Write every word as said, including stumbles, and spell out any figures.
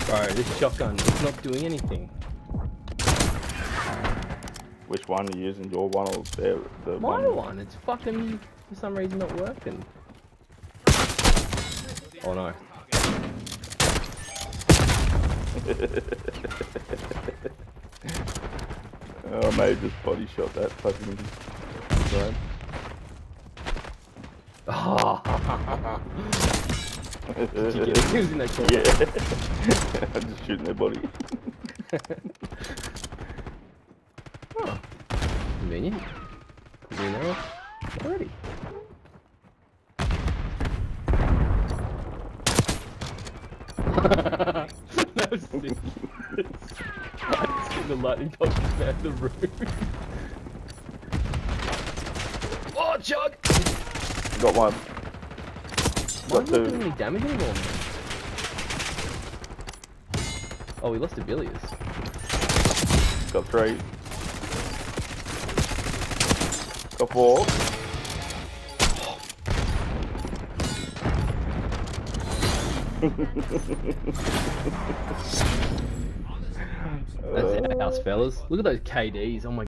Bro, this shotgun is not doing anything. Which one are you using? Your one or their, the My one? one, it's fucking, for some reason, not working. Oh no. Oh, I may have just body shot that fucking drone. Oh. Did you get it? He was in that corner. Yeah. I'm just shooting their body. Oh. Convenient. Put me in there already. That was sick. I just hit the lightning bolt out of the room. Oh, chug! Got one. Why Got not doing two. any damage anymore, man? Oh, we lost to Billius. Got three. Got four. That's our house, fellas. Look at those K Ds. Oh my